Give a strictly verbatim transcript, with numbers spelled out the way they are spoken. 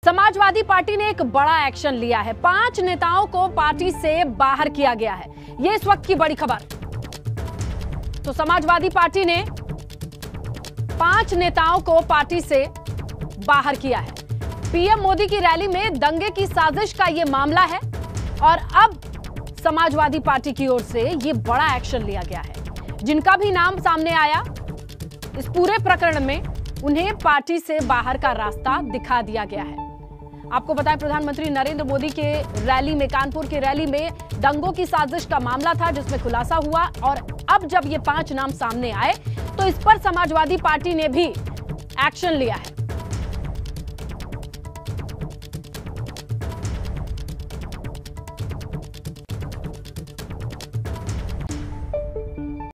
Samajwadi party ने एक बड़ा एक्शन लिया है। पांच नेताओं को पार्टी से बाहर किया गया है। ये इस वक्त की बड़ी खबर। तो समाजवादी पार्टी ने पांच नेताओं को पार्टी से बाहर किया है। पीएम मोदी की रैली में दंगे की साजिश का यह मामला है और अब समाजवादी पार्टी की ओर से यह बड़ा एक्शन लिया गया है। जिनका भी नाम सामने आया इस पूरे प्रकरण में, उन्हें पार्टी से बाहर का रास्ता दिखा दिया गया है। आपको बताएं, प्रधानमंत्री नरेंद्र मोदी के रैली में, कानपुर की रैली में दंगों की साजिश का मामला था जिसमें खुलासा हुआ और अब जब ये पांच नाम सामने आए तो इस पर समाजवादी पार्टी ने भी एक्शन लिया है।